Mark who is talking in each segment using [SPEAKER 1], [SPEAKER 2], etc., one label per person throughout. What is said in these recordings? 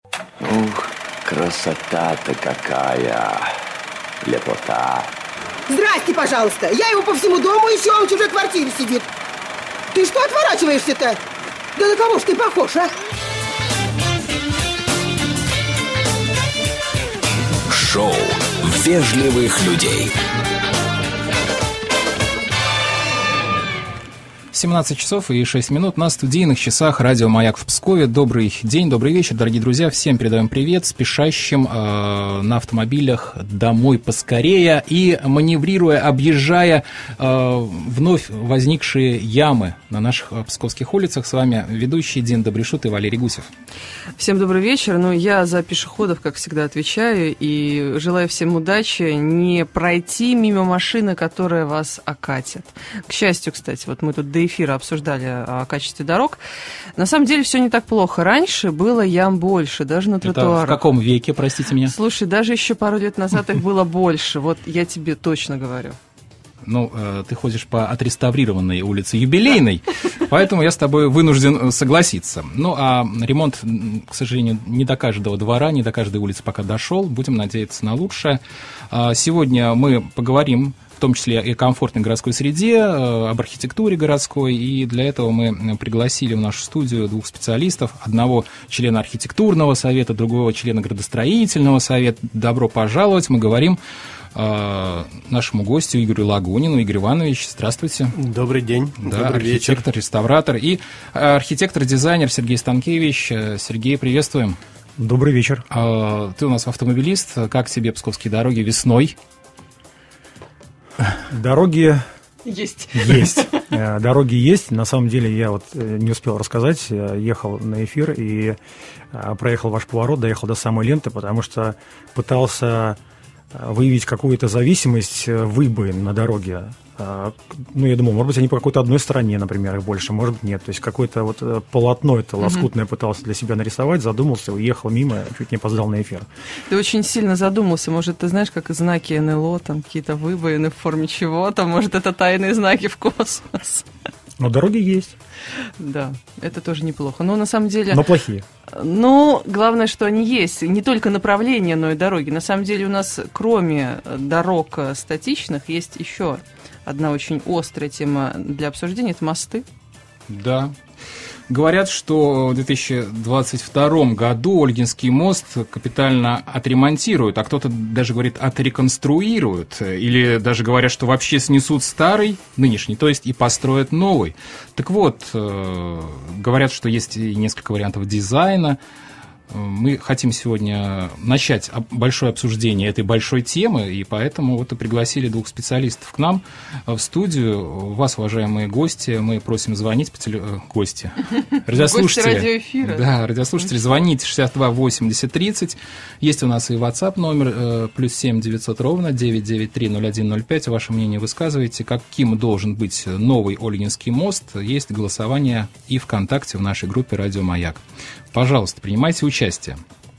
[SPEAKER 1] Ух, красота-то какая, лепота.
[SPEAKER 2] Здрасте, пожалуйста. Я его по всему дому ищу, он в чужой квартире сидит. Ты что отворачиваешься-то? Да на кого ж ты похож, а?
[SPEAKER 3] Шоу вежливых людей.
[SPEAKER 4] 17 часов и 6 минут на студийных часах радио «Маяк» в Пскове. Добрый день, добрый вечер, дорогие друзья. Всем передаем привет, спешащим на автомобилях домой поскорее и маневрируя, объезжая вновь возникшие ямы на наших псковских улицах. С вами ведущий Дин Добришут и Валерий Гусев.
[SPEAKER 5] Всем добрый вечер. Я за пешеходов, как всегда, отвечаю и желаю всем удачи, не пройти мимо машины, которая вас окатит. К счастью, кстати, вот мы тут до эфира обсуждали о качестве дорог. На самом деле все не так плохо. Раньше было ям больше, даже на тротуарах.
[SPEAKER 4] Это в каком веке, простите меня?
[SPEAKER 5] Слушай, даже еще пару лет назад их было больше. Вот я тебе точно говорю.
[SPEAKER 4] Ну, ты ходишь по отреставрированной улице Юбилейной, поэтому я с тобой вынужден согласиться. Ну, а ремонт, к сожалению, не до каждого двора, не до каждой улицы пока дошел. Будем надеяться на лучшее. Сегодня мы поговорим в том числе и о комфортной городской среде, об архитектуре городской, и для этого мы пригласили в нашу студию двух специалистов, одного члена архитектурного совета, другого члена градостроительного совета. Добро пожаловать, мы говорим нашему гостю Игорю Лагунину. Игорь Иванович, здравствуйте.
[SPEAKER 6] Добрый день.
[SPEAKER 4] Да,
[SPEAKER 6] добрый вечер.
[SPEAKER 4] Архитектор, реставратор и архитектор-дизайнер Сергей Станкевич. Сергей, приветствуем.
[SPEAKER 7] Добрый вечер.
[SPEAKER 4] Ты у нас автомобилист. Как тебе псковские дороги весной?
[SPEAKER 7] Дороги
[SPEAKER 5] есть.
[SPEAKER 7] Дороги есть. На самом деле я вот не успел рассказать. Я ехал на эфир и проехал ваш поворот, доехал до самой ленты, потому что пытался выявить какую-то зависимость выбоин на дороге. Ну, я думал, может быть, они по какой-то одной стороне, например, их больше, может быть, нет. То есть какое-то вот полотно это лоскутное пытался для себя нарисовать, задумался, уехал мимо, чуть не опоздал на эфир.
[SPEAKER 5] Ты очень сильно задумался. Может, ты знаешь, как знаки НЛО, там какие-то выбоины в форме чего-то, может, это тайные знаки в космос.
[SPEAKER 7] Но дороги есть.
[SPEAKER 5] Да, это тоже неплохо. Но на самом деле...
[SPEAKER 7] Но плохие.
[SPEAKER 5] Ну, главное, что они есть. Не только направления, но и дороги. На самом деле у нас, кроме дорог статичных, есть еще одна очень острая тема для обсуждения – это мосты.
[SPEAKER 4] Да. Говорят, что в 2022 году Ольгинский мост капитально отремонтируют, а кто-то даже говорит отреконструируют, или даже говорят, что вообще снесут старый, нынешний, то есть и построят новый. Так вот, говорят, что есть и несколько вариантов дизайна. Мы хотим сегодня начать большое обсуждение этой большой темы, и поэтому вот и пригласили двух специалистов к нам в студию. Вас, уважаемые гости, мы просим звонить по гости. Радиослушатели.
[SPEAKER 5] Гости радиоэфира.
[SPEAKER 4] Да, радиослушатели, звоните 62 80 30. Есть у нас и WhatsApp номер +7 900 ровно 993 0105. Ваше мнение высказывайте, каким должен быть новый Ольгинский мост. Есть голосование и ВКонтакте в нашей группе «Радио Маяк». Пожалуйста, принимайте участие.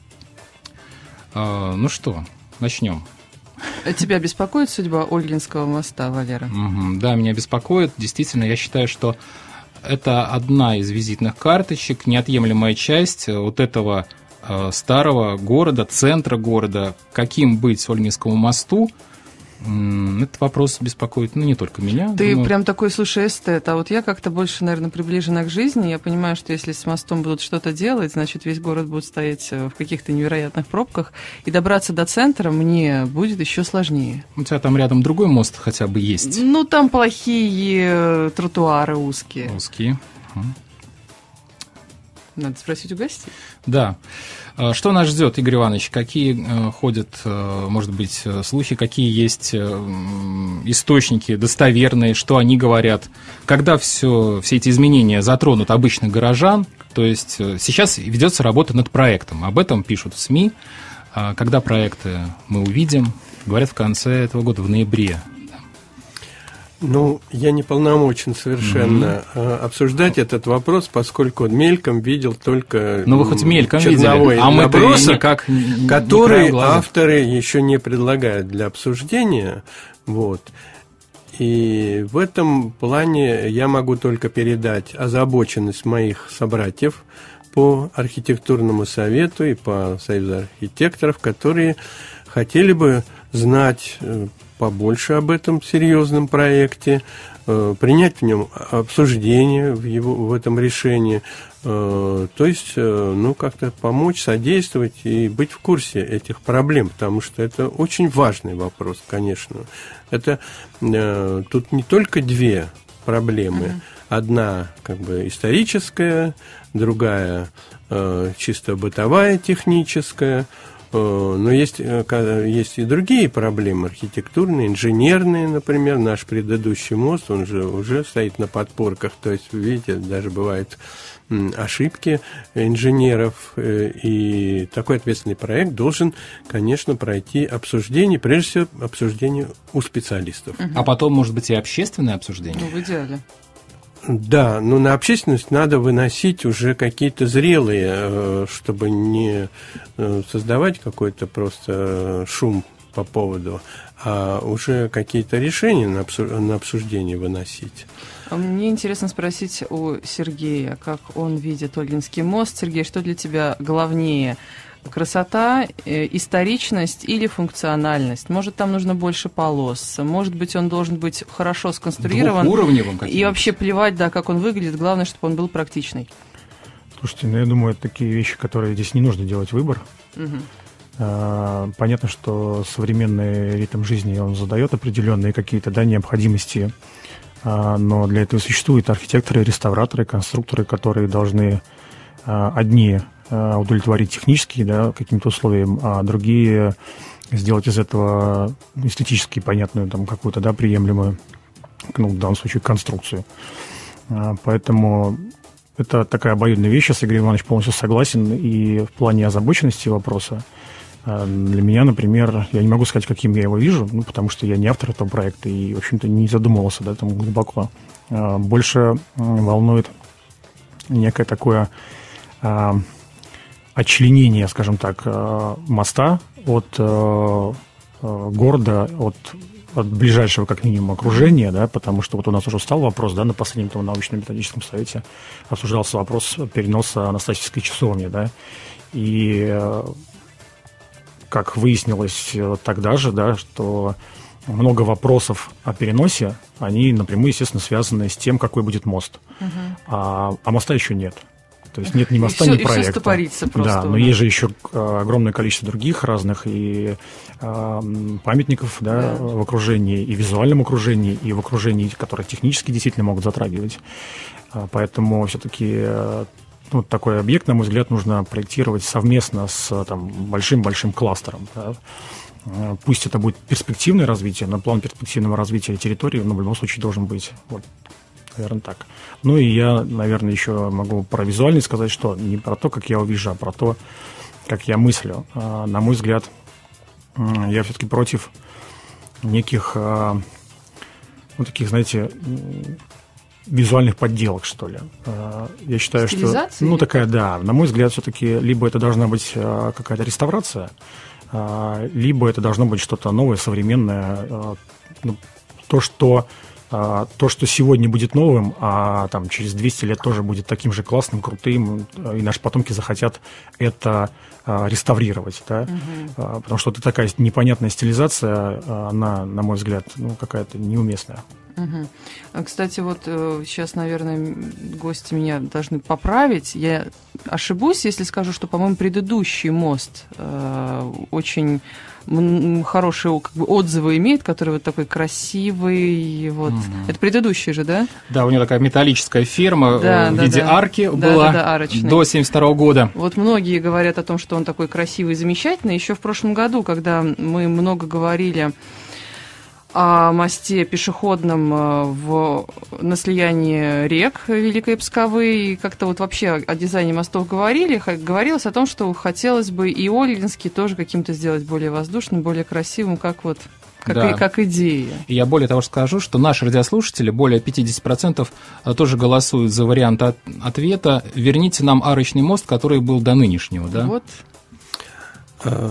[SPEAKER 4] Ну что, начнем.
[SPEAKER 5] Тебя беспокоит судьба Ольгинского моста, Валера?
[SPEAKER 4] Да, меня беспокоит. Действительно, я счаю, что это одна из визитных карточек, неотъемлемая часть вот этого старого города, центра города. Каким быть Ольгинскому мосту? Этот вопрос беспокоит, не только меня.
[SPEAKER 5] Ты прям такой, слушай, эстет, а вот я как-то больше, наверное, приближена к жизни. Я понимаю, что если с мостом будут что-то делать, значит, весь город будет стоять в каких-то невероятных пробках, и добраться до центра мне будет еще сложнее.
[SPEAKER 4] У тебя там рядом другой мост хотя бы есть?
[SPEAKER 5] Ну, там плохие тротуары узкие.
[SPEAKER 4] Узкие.
[SPEAKER 5] Надо спросить у гостей.
[SPEAKER 4] Да. Что нас ждет, Игорь Иванович? Какие ходят, может быть, слухи, какие есть источники достоверные, что они говорят? Когда все эти изменения затронут обычных горожан? То есть сейчас ведется работа над проектом. Об этом пишут в СМИ. Когда проекты мы увидим? Говорят, в конце этого года, в ноябре.
[SPEAKER 6] Ну, я не полномочен совершенно обсуждать этот вопрос, поскольку мельком видел только
[SPEAKER 4] вы хоть мельком
[SPEAKER 6] черновой
[SPEAKER 4] видели,
[SPEAKER 6] набросок,
[SPEAKER 4] никак
[SPEAKER 6] который авторы еще не предлагают для обсуждения. Вот. И в этом плане я могу только передать озабоченность моих собратьев, по архитектурному совету и по союзу архитекторов, которые хотели бы знать побольше об этом серьезном проекте, принять в нем обсуждение в этом решении, то есть, как-то помочь, содействовать и быть в курсе этих проблем, потому что это очень важный вопрос, конечно. Это тут не только две проблемы. Одна историческая, другая чисто бытовая, техническая. Но есть и другие проблемы архитектурные, инженерные, например. Наш предыдущий мост, он же уже стоит на подпорках. То есть, видите, даже бывают ошибки инженеров. И такой ответственный проект должен, конечно, пройти обсуждение, прежде всего, обсуждение у специалистов.
[SPEAKER 4] А потом, может быть, и общественное обсуждение?
[SPEAKER 5] В идеале.
[SPEAKER 6] Да, но на общественность надо выносить уже какие-то зрелые, чтобы не создавать какой-то просто шум по поводу, а уже какие-то решения на обсуждение выносить.
[SPEAKER 5] Мне интересно спросить у Сергея, как он видит Ольгинский мост. Сергей, что для тебя главнее? Красота, историчность или функциональность? Может, там нужно больше полос? Может быть, он должен быть хорошо сконструирован?
[SPEAKER 4] Двухуровневым каким-то.
[SPEAKER 5] И вообще плевать, да, как он выглядит. Главное, чтобы он был практичный.
[SPEAKER 7] Слушайте, я думаю, это такие вещи, которые здесь не нужно делать выбор. Понятно, что современный ритм жизни, он задает определенные какие-то необходимости, но для этого существуют архитекторы, реставраторы, конструкторы, которые должны одни удовлетворить технические каким-то условиям, а другие сделать из этого эстетически понятную какую-то приемлемую, в данном случае, конструкцию. Поэтому это такая обоюдная вещь. Я с Игорем Ивановичем полностью согласен. И в плане озабоченности вопроса для меня, например, я не могу сказать, каким я его вижу, потому что я не автор этого проекта и, в общем-то, не задумывался там глубоко. Больше волнует некое такое отчленение, скажем так, моста от города, от ближайшего, как минимум, окружения, потому что у нас уже встал вопрос, на последнем научно-методическом совете обсуждался вопрос переноса Анастасийской часовни, и как выяснилось тогда же, что много вопросов о переносе, они напрямую, естественно, связаны с тем, какой будет мост. А моста еще нет. То есть нет ни моста, ни проекта. И все
[SPEAKER 5] стопорится просто.
[SPEAKER 7] Да, но есть же еще огромное количество других разных и памятников в окружении, и в визуальном окружении, и в окружении, которые технически действительно могут затрагивать. Поэтому все-таки такой объект, на мой взгляд, нужно проектировать совместно с большим-большим кластером. Пусть это будет перспективное развитие, но план перспективного развития территории в любом случае должен быть. Наверное, так. Ну и я, наверное, еще могу про визуальность сказать, что не про то, как я увижу, а про то, как я мыслю. На мой взгляд, я все-таки против неких, таких, знаете, визуальных подделок, что ли. Я считаю, что... такая, на мой взгляд, все-таки либо это должна быть какая-то реставрация, либо это должно быть что-то новое, современное, то, что сегодня будет новым, а через 200 лет тоже будет таким же классным, крутым, и наши потомки захотят это реставрировать, потому что это такая непонятная стилизация, она, на мой взгляд, какая-то неуместная.
[SPEAKER 5] Кстати, сейчас, наверное, гости меня должны поправить. Я ошибусь, если скажу, что, по-моему, предыдущий мост очень хорошие отзывы имеет, который такой красивый. Это предыдущий же, да?
[SPEAKER 4] Да, у него такая металлическая ферма в виде арки была до 1972 года.
[SPEAKER 5] Многие говорят о том, что он такой красивый, замечательный. Еще в прошлом году, когда мы много говорили о мосте пешеходном на слиянии рек Великой Псковы, и как-то вообще о дизайне мостов говорилось о том, что хотелось бы и Ольгинский тоже каким-то сделать более воздушным, более красивым, как идея. И я более того скажу, что наши радиослушатели, более 50%, тоже голосуют за вариант ответа «Верните нам арочный мост, который был до нынешнего». Да?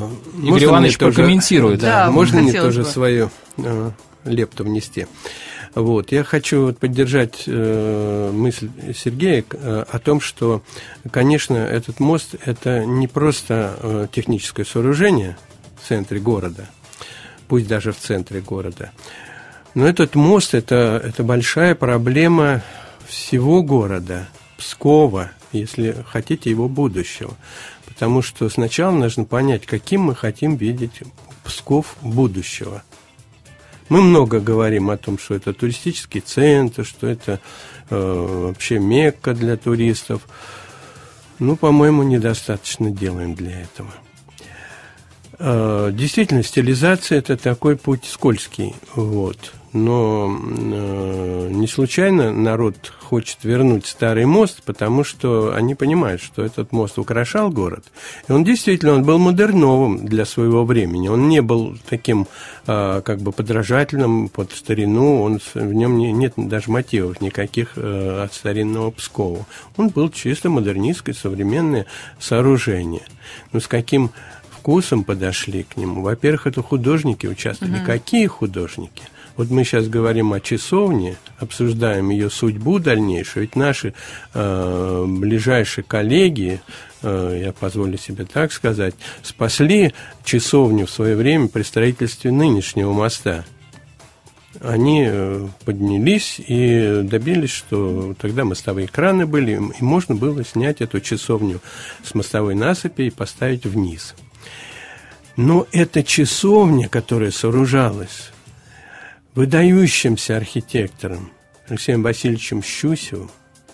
[SPEAKER 6] Игорь Иванович прокомментирует.
[SPEAKER 5] Да,
[SPEAKER 6] можно мне тоже свою лепту внести? Вот. Я хочу поддержать мысль Сергея о том, что, конечно, этот мост – это не просто техническое сооружение в центре города, пусть даже в центре города, но этот мост – это большая проблема всего города, Пскова, если хотите, его будущего. Потому что сначала нужно понять, каким мы хотим видеть Псков будущего. Мы много говорим о том, что это туристический центр, что это вообще Мекка для туристов. Ну, по-моему, недостаточно делаем для этого. Действительно, стилизация – это такой путь скользкий, вот. Но не случайно народ хочет вернуть старый мост, потому что они понимают, что этот мост украшал город. И он действительно был модерновым для своего времени. Он не был таким как бы подражательным под старину. В нем нет даже мотивов никаких от старинного Пскова. Он был чисто модернистское современное сооружение. Но с каким вкусом подошли к нему? Во-первых, это художники участвовали. Какие художники? Вот мы сейчас говорим о часовне, обсуждаем ее судьбу дальнейшую, ведь наши ближайшие коллеги, я позволю себе так сказать, спасли часовню в свое время при строительстве нынешнего моста. Они поднялись и добились, что тогда мостовые краны были, и можно было снять эту часовню с мостовой насыпи и поставить вниз. Но эта часовня, которая сооружалась выдающимся архитектором Алексеем Васильевичем Щусевым,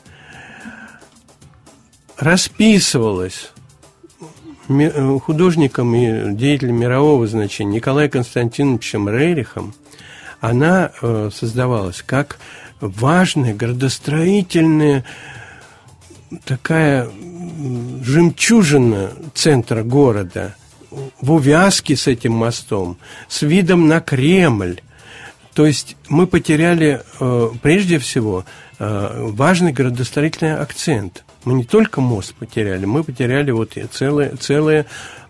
[SPEAKER 6] расписывалась художником и деятелем мирового значения Николаем Константиновичем Рерихом, она создавалась как важная градостроительная такая жемчужина центра города, в увязке с этим мостом, с видом на Кремль. То есть мы потеряли, прежде всего, важный градостроительный акцент. Мы не только мост потеряли, мы потеряли вот целую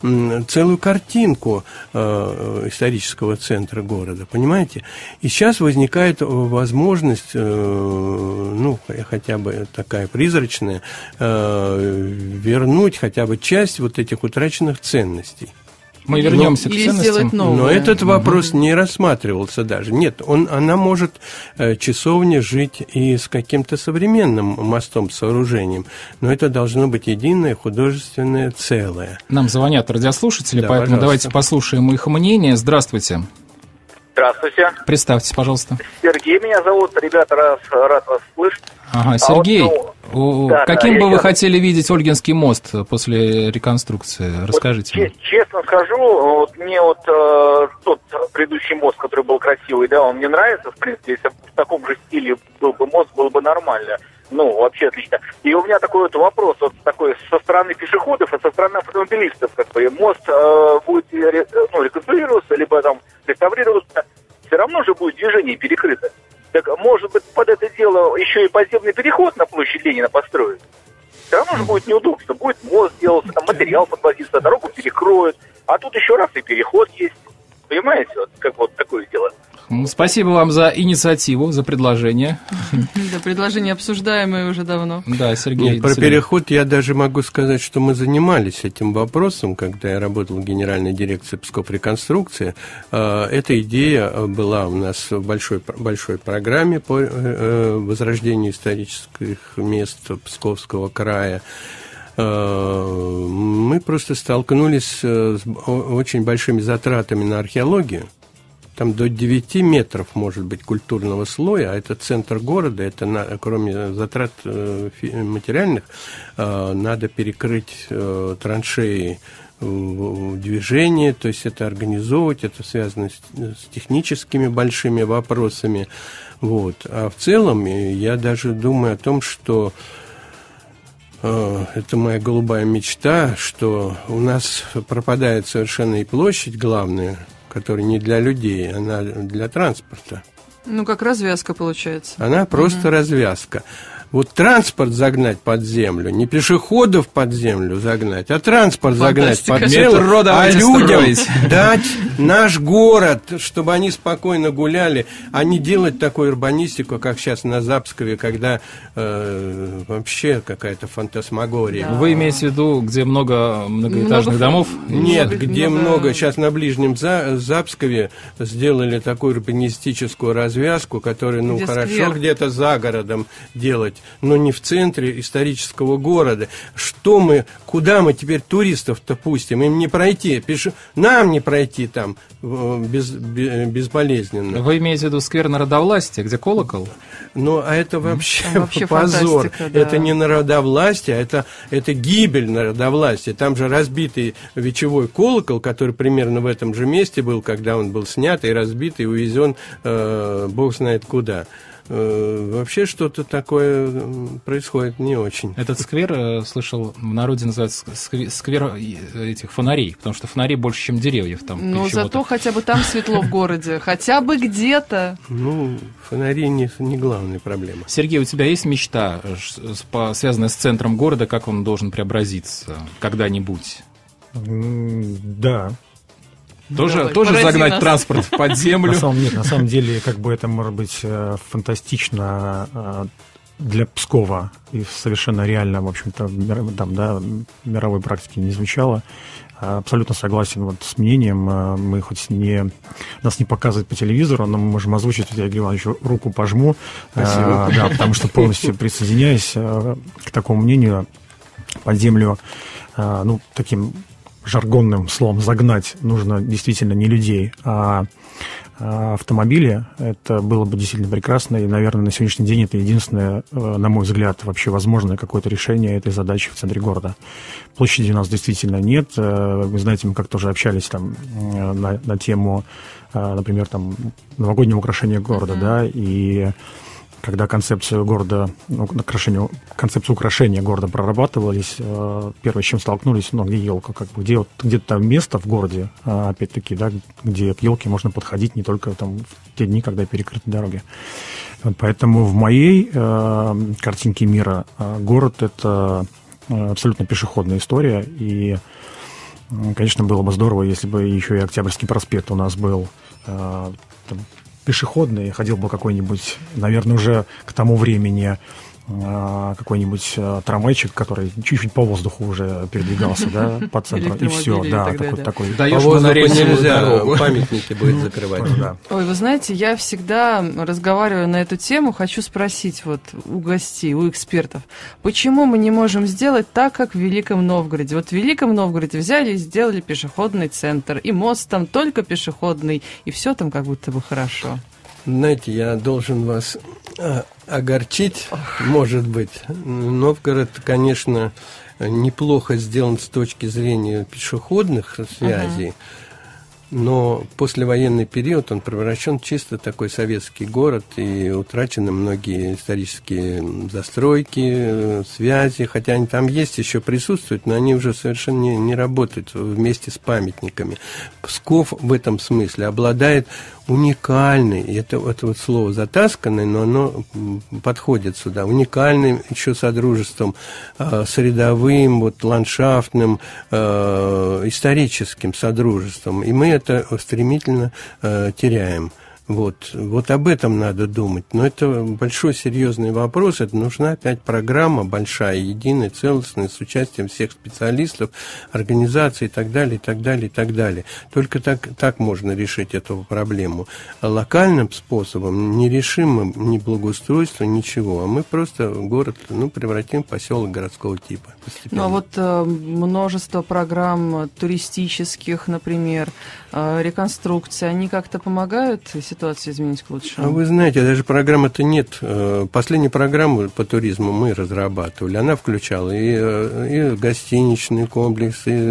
[SPEAKER 6] картинку исторического центра города, понимаете? И сейчас возникает возможность, ну, хотя бы такая призрачная, вернуть хотя бы часть вот этих утраченных ценностей.
[SPEAKER 4] Мы вернемся к ценностям.
[SPEAKER 6] Но этот вопрос не рассматривался даже. Нет, она может, часовня, жить и с каким-то современным мостом, сооружением, но это должно быть единое художественное целое.
[SPEAKER 4] Нам звонят радиослушатели,
[SPEAKER 6] Да,
[SPEAKER 4] поэтому
[SPEAKER 6] пожалуйста.
[SPEAKER 4] давайте послушаем их мнение. Здравствуйте.
[SPEAKER 8] Здравствуйте.
[SPEAKER 4] Представьтесь, пожалуйста.
[SPEAKER 8] Сергей меня зовут. Ребята, рад вас слышать.
[SPEAKER 4] Ага, Сергей, каким бы вы
[SPEAKER 8] сейчас
[SPEAKER 4] хотели видеть Ольгинский мост после реконструкции? Расскажите.
[SPEAKER 8] Вот, честно скажу, вот мне вот тот предыдущий мост, который был красивый, да, он мне нравится. В принципе, если в таком же стиле был бы мост, было бы нормально. Ну, вообще отлично. И у меня такой вот вопрос, вот такой со стороны пешеходов и со стороны автомобилистов, как бы мост будет реконструироваться, либо там реставрироваться, все равно же будет движение перекрыто. Так, может быть, под это дело еще и подземный переход на площадь Ленина построить? Все равно же будет неудобство. Будет мост делаться, там материал подвозиться, дорогу перекроют, а тут еще раз и переход есть. Понимаете, вот как вот такое дело.
[SPEAKER 4] Спасибо вам за инициативу, за предложение.
[SPEAKER 5] Да, предложение обсуждаемое уже давно.
[SPEAKER 4] Да, Сергей.
[SPEAKER 6] Про переход я даже могу сказать, что мы занимались этим вопросом, когда я работал в Генеральной дирекции Псков-реконструкции. Эта идея была у нас в большой программе по возрождению исторических мест Псковского края. Мы просто столкнулись с очень большими затратами на археологию. Там до 9 метров может быть культурного слоя, а это центр города, это кроме затрат материальных, надо перекрыть траншеи движения, то есть это организовывать, это связано с техническими большими вопросами. Вот. А в целом я даже думаю о том, что это моя голубая мечта, что у нас пропадает совершенно и площадь главная, которая не для людей, она для транспорта.
[SPEAKER 5] Ну, как развязка получается.
[SPEAKER 6] Она просто развязка. Вот транспорт загнать под землю, не пешеходов под землю загнать, а транспорт загнать под землю,
[SPEAKER 4] Метро
[SPEAKER 6] а
[SPEAKER 4] давайте
[SPEAKER 6] людям
[SPEAKER 4] строить.
[SPEAKER 6] дать наш город, чтобы они спокойно гуляли, а не делать такую урбанистику, как сейчас на Запскове, когда вообще какая-то фантасмагория.
[SPEAKER 4] Да. Вы имеете в виду, где много многоэтажных домов?
[SPEAKER 6] Нет, где много. Сейчас на ближнем Запскове сделали такую урбанистическую развязку, которую, ну, хорошо сквер. Где-то за городом делать, но не в центре исторического города. Куда мы теперь туристов-то пустим? Им не пройти, нам не пройти там безболезненно.
[SPEAKER 4] Вы имеете в виду сквер Народовластия, где колокол?
[SPEAKER 6] Ну, а это вообще позор. Да. Это не народовластие, это гибель народовластия. Там же разбитый вечевой колокол, который примерно в этом же месте был, когда он был снят и разбит, и увезен бог знает куда. Вообще что-то такое происходит не очень.
[SPEAKER 4] Этот сквер, слышал, в народе называется сквер этих фонарей, потому что фонарей больше, чем деревьев там.
[SPEAKER 5] Ну, зато хотя бы там светло в городе, хотя бы где-то.
[SPEAKER 6] Ну, фонари не главная проблема.
[SPEAKER 4] Сергей, у тебя есть мечта, связанная с центром города, как он должен преобразиться когда-нибудь?
[SPEAKER 7] Да.
[SPEAKER 4] Тоже загнать транспорт под землю?
[SPEAKER 7] На самом деле, как бы это может быть фантастично для Пскова и совершенно реально, в общем-то, там, да, мировой практики не звучало. Абсолютно согласен вот с мнением. Мы нас не показывают по телевизору, но мы можем озвучить. Я, Игорь Иванович, руку пожму.
[SPEAKER 6] Спасибо.
[SPEAKER 7] Да, потому что полностью присоединяюсь к такому мнению. Под землю, ну, таким жаргонным словом загнать нужно действительно не людей, а автомобили. Это было бы действительно прекрасно, и, наверное, на сегодняшний день это единственное, на мой взгляд, вообще возможное какое-то решение этой задачи в центре города. Площади у нас действительно нет. Вы знаете, мы как-то уже общались там на тему, например, там новогоднего украшения города, да, и когда концепцию украшения города прорабатывались, первое, с чем столкнулись, где елка, где-то там место в городе, опять-таки, да, где к елке можно подходить не только там в те дни, когда перекрыты дороги. Поэтому в моей картинке мира город — это абсолютно пешеходная история, и, конечно, было бы здорово, если бы еще и Октябрьский проспект у нас был пешеходный, ходил бы какой-нибудь, наверное, уже к тому времени какой-нибудь трамвайчик, который чуть-чуть по воздуху уже передвигался, да, по центру, и все, да, такой.
[SPEAKER 6] По воздуху нельзя, памятники будет закрывать.
[SPEAKER 5] Ой, вы знаете, я всегда разговариваю на эту тему, хочу спросить вот у гостей, у экспертов, почему мы не можем сделать так, как в Великом Новгороде? Вот в Великом Новгороде взяли и сделали пешеходный центр, и мост там только пешеходный, и все там как будто бы хорошо.
[SPEAKER 6] Знаете, я должен вас огорчить, может быть. Новгород, конечно, неплохо сделан с точки зрения пешеходных связей, но послевоенный период он превращен в чисто такой советский город, и утрачены многие исторические застройки, связи, хотя они там есть, еще присутствуют, но они уже совершенно не работают вместе с памятниками. Псков в этом смысле обладает уникальный, и это вот слово затасканное, но оно подходит сюда, уникальным еще содружеством с рядовым, вот, ландшафтным, историческим содружеством, и мы это стремительно теряем. Вот об этом надо думать. Но это большой серьезный вопрос. Это нужна опять программа большая, единая, целостная, с участием всех специалистов, организаций и так далее, и так далее, и так далее. Только так можно решить эту проблему. Локальным способом не решим мы ни благоустройство, ничего. А мы просто город превратим в поселок городского типа. Постепенно.
[SPEAKER 5] Ну, а вот множество программ туристических, например, реконструкции, они как-то помогают ситуацию изменить к лучшему?
[SPEAKER 6] А вы знаете, даже программы-то нет. Последнюю программу по туризму мы разрабатывали. Она включала и гостиничный комплекс, и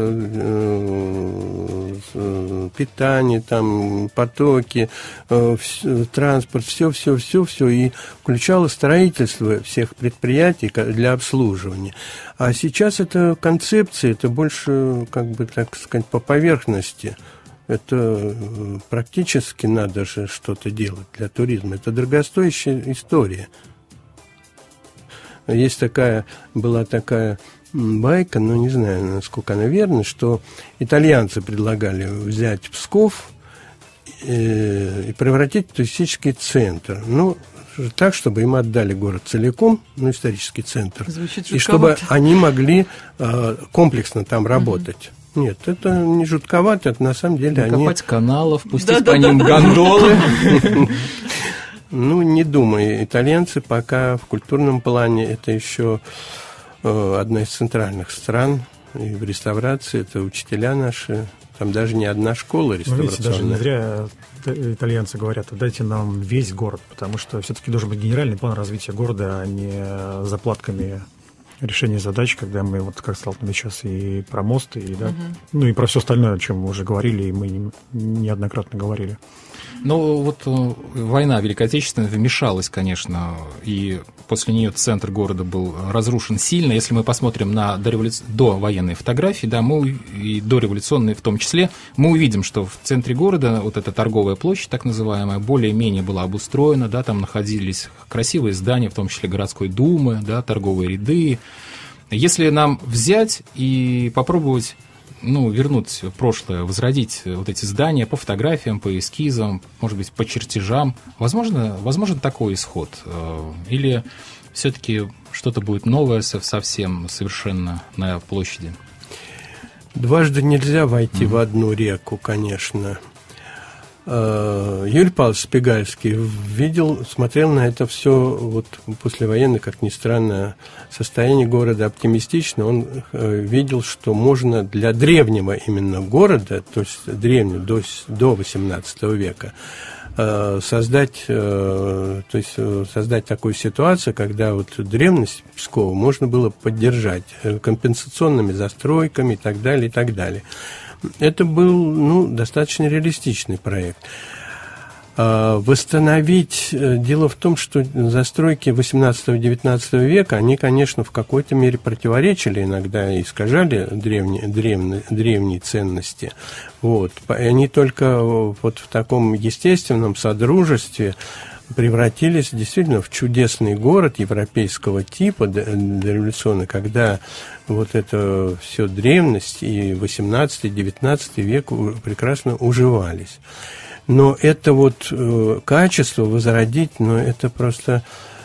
[SPEAKER 6] питание, там, потоки, транспорт, все, и включала строительство всех предприятий для обслуживания. А сейчас это концепция, это больше, как бы, так сказать, по поверхности. Это практически надо же что-то делать для туризма. Это дорогостоящая история. Была такая байка, но не знаю, насколько она верна, что итальянцы предлагали взять Псков и превратить в туристический центр. Ну, так, чтобы им отдали город целиком, ну, исторический центр, и чтобы они могли комплексно там работать. Нет, это не жутковато, это на самом деле
[SPEAKER 4] накопать каналов, пустить по ним гондолы.
[SPEAKER 6] Ну, не думаю. Итальянцы пока в культурном плане это еще одна из центральных стран. И в реставрации это учителя наши. Там даже не одна школа реставрационная.
[SPEAKER 7] Видите, даже не зря итальянцы говорят: дайте нам весь город, потому что все-таки должен быть генеральный план развития города, а не заплатками решения задач, когда мы, вот как столкнулись сейчас и про мост, и, да, ну и про все остальное, о чем мы уже говорили, и мы неоднократно говорили.
[SPEAKER 4] Ну, вот война Великой Отечественной вмешалась, конечно, и после нее центр города был разрушен сильно. Если мы посмотрим на довоенные фотографии, да, и дореволюционные в том числе, мы увидим, что в центре города вот эта торговая площадь, так называемая, более-менее была обустроена, да, там находились красивые здания, в том числе городской думы, да, торговые ряды. Если нам взять и попробовать, ну, вернуть прошлое, возродить вот эти здания по фотографиям, по эскизам, может быть, по чертежам, возможен такой исход? Или все-таки что-то будет новое совсем совершенно на площади?
[SPEAKER 6] Дважды нельзя войти в одну реку, конечно. Юрий Павлович Спигальский смотрел на это все вот послевоенно, как ни странно, состояние города оптимистично. Он видел, что можно для древнего именно города, то есть древнего до 18 века, создать такую ситуацию, когда вот древность Пскова можно было поддержать компенсационными застройками и так далее, и так далее. Это был, достаточно реалистичный проект. Восстановить... Дело в том, что застройки 18-19 века, они, конечно, в какой-то мере противоречили иногда и искажали древние ценности. Вот. Они только вот в таком естественном содружестве превратились действительно в чудесный город европейского типа дореволюционный, когда вот это все древность и 18-19 век прекрасно уживались. Но это вот качество возродить, это просто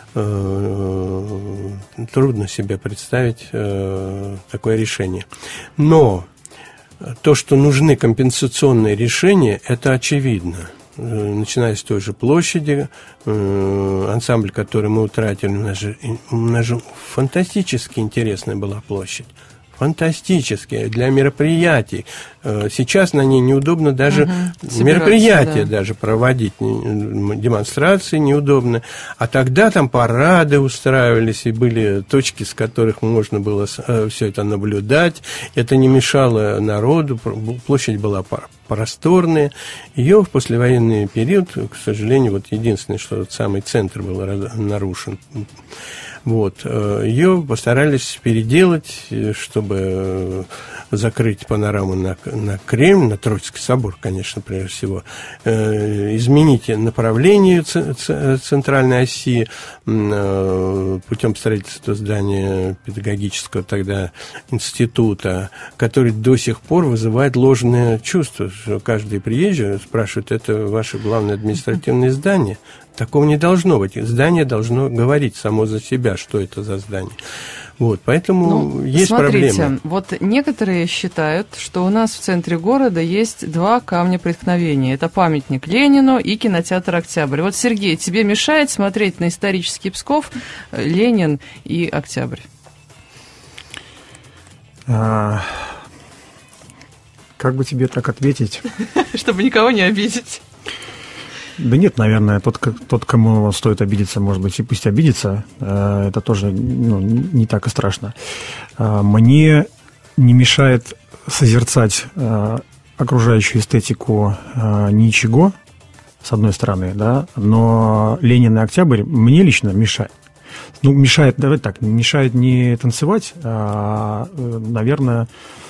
[SPEAKER 6] трудно себе представить такое решение. Но то, что нужны компенсационные решения, это очевидно. Начиная с той же площади, ансамбль, который мы утратили, у нас же фантастически интересная была площадь. Фантастические для мероприятий. Сейчас на ней неудобно даже мероприятия даже проводить, демонстрации неудобно. А тогда там парады устраивались, и были точки, с которых можно было все это наблюдать. Это не мешало народу, площадь была просторная. Ее в послевоенный период, к сожалению, вот единственное, что самый центр был нарушен. Вот. Ее постарались переделать, чтобы закрыть панораму на Кремль, на Троицкий собор, конечно, прежде всего, изменить направление центральной оси путем строительства здания педагогического тогда института, который до сих пор вызывает ложное чувство, что каждый приезжий спрашивает: это ваше главное административное здание? Такого не должно быть. Здание должно говорить само за себя, что это за здание. Вот, поэтому есть проблемы.
[SPEAKER 5] Смотрите, вот некоторые считают, что у нас в центре города есть два камня преткновения. Это памятник Ленину и кинотеатр «Октябрь». Вот, Сергей, тебе мешает смотреть на исторический Псков Ленин и Октябрь?
[SPEAKER 7] Как бы тебе так ответить?
[SPEAKER 5] Чтобы никого не обидеть.
[SPEAKER 7] Да нет, наверное, тот, кому стоит обидеться, может быть, и пусть обидится. Это тоже не так и страшно. Мне не мешает созерцать окружающую эстетику ничего, с одной стороны, да, но Ленин и Октябрь мне лично мешает. Мешает, давайте так, мешает не танцевать, а, наверное,